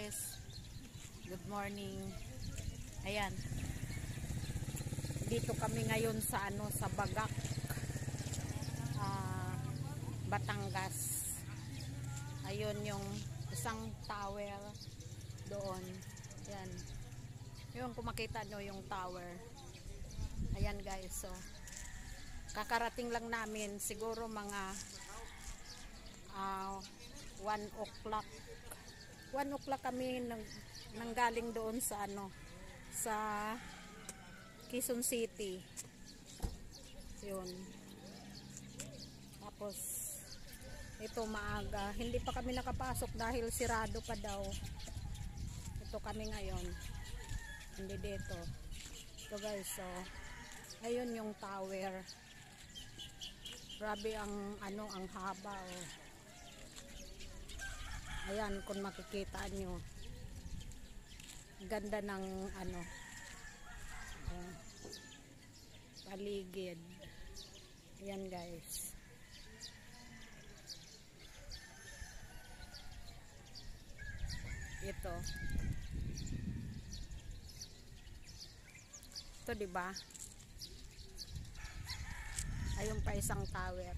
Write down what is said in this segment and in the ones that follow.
guys, good morning. Ayan, dito kami ngayon sa sa Bagak, Batangas. Ayun yung isang tower doon. Ayan, yung kung makita nyo yung tower. Ayan guys, so kakarating lang namin, siguro mga 1 o'clock. 1 o'clock kami nanggaling doon sa sa Quezon City. Yun. Tapos ito maaga, hindi pa kami nakapasok dahil sirado pa daw. Ito kami ngayon. Hindi dito. Ito guys, so ayun yung tower. Grabe ang ang haba oh. Ayan, kung makikita nyo, ganda ng paligid. Ayan guys. Ito diba? Ayun pa isang tower.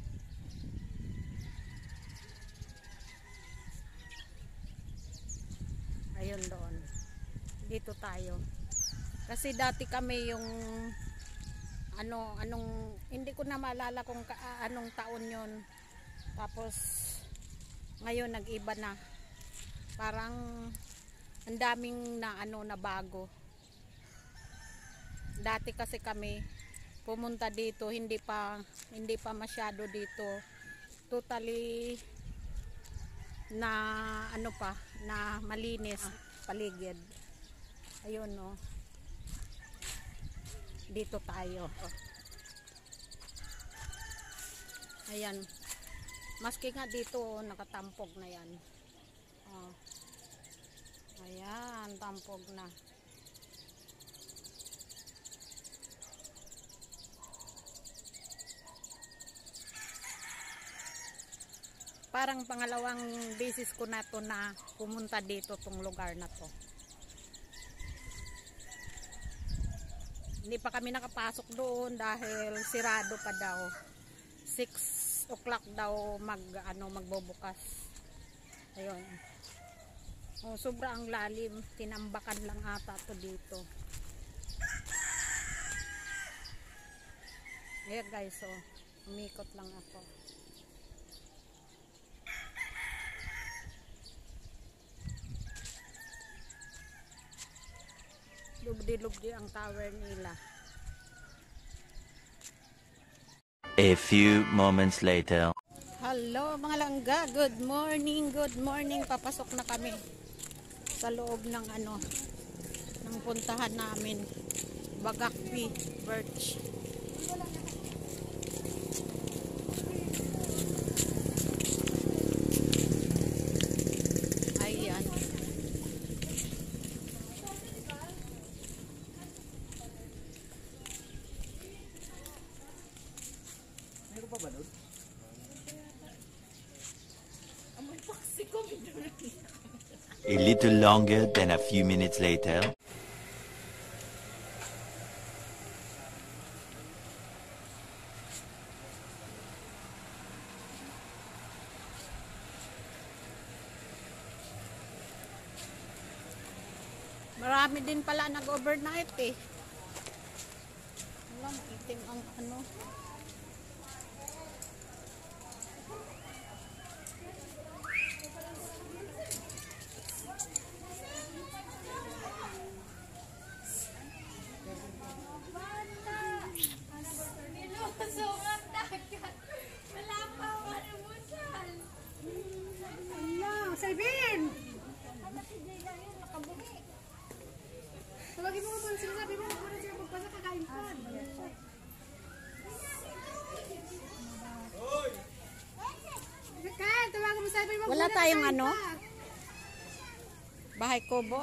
Ayun doon. Dito tayo. Kasi dati kami yung hindi ko na maalala kung anong taon yon. Tapos ngayon nag-iba na. Parang ang daming na bago. Dati kasi kami pumunta dito, hindi pa masyado dito. Totally na na malinis paligid. Ayun no. Dito tayo. Ayan. Maski nga dito nakatampog na yan. Ayan, tampog na. Parang pangalawang beses ko na to na pumunta dito tong lugar na to. Hindi pa kami nakapasok doon dahil sirado pa daw. 6 o'clock daw magbubukas. Ayun. Oh, sobrang lalim, tinambakan lang ata to dito. Ayan guys, so umikot lang ako. Lubdi-lubdi ang tower nila. A few moments later. Hello mga langga, good morning, good morning. Papasok na kami sa loob ng ng puntahan namin, Bagak Birch. Ayan. Meron pa ba doon? A little longer than a few minutes later. Marami din pala nag-overnight eh. Wala, itim ang Sabihin! Tawagin mo mo sinasabi mo muna siya magpasa kakain pa. Kaya, tawagin mo sabi mo wala muna tayong kakain pa. bahay kubo.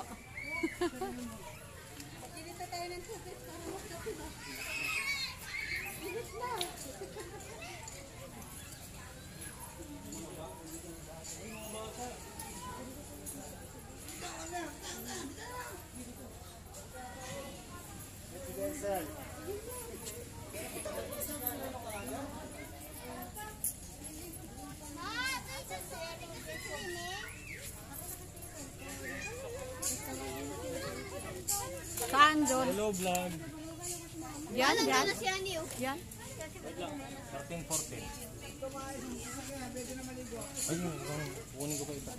Dito tayo ng tubig para magkapi ba? Dito na. Hello, vlog. Yan, yan. Si Ani, oh. Yan. 13-14. Ayun, kunin ko pa ito.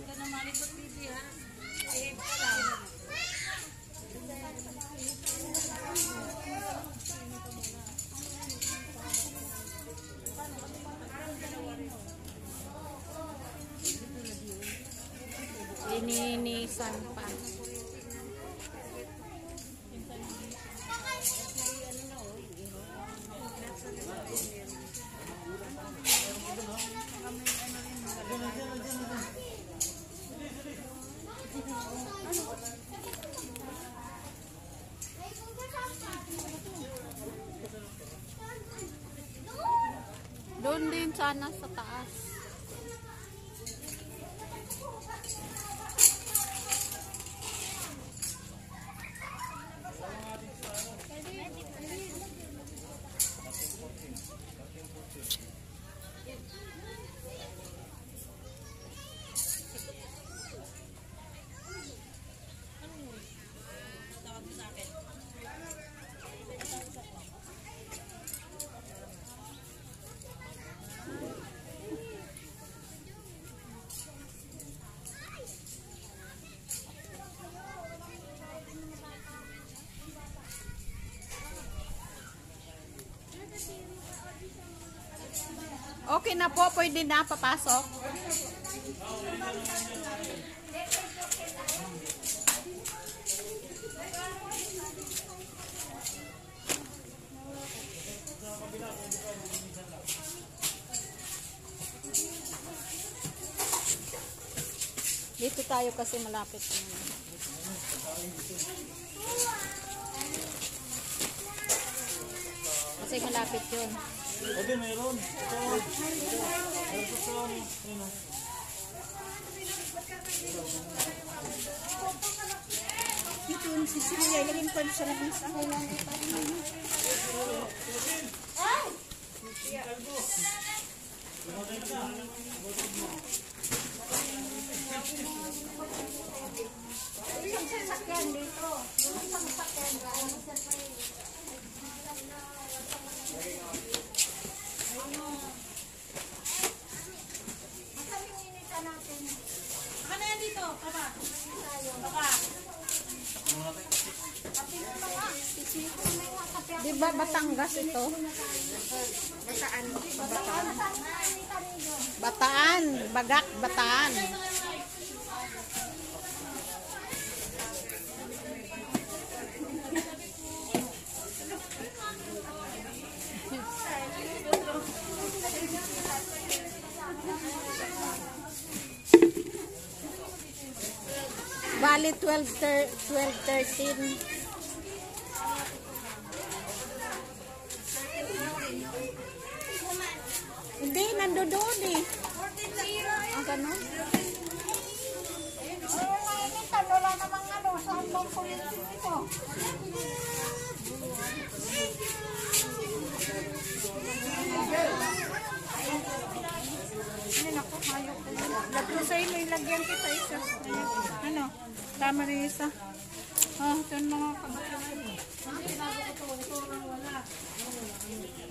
Lininisan pa. Doon din sana sa taas. Okay na po, pwede na papasok. Dito tayo kasi malapit. Kasi malapit yun. Ate, meron. Ito. Meron pa sa ano. Ayun, oh. Dito yung sisiya. Ilagin ko sa labing sa kailangan ito. Ay! Isang sasakyan dito. Yung isang sasakyan. Ano yan dito? Tama. Baka. Di ba Batangas ito? Bataan. Bagak, Bataan. Bali 12-13. Hindi, nandoon eh. Ang ganon. Wala namang ano, saan bang kulitin ito? Ay, naku, hayok ko yun. Lato sa'yo, may lagyan kita isa. Ano? Tama rin isa. Oh, ito yung mga kamay.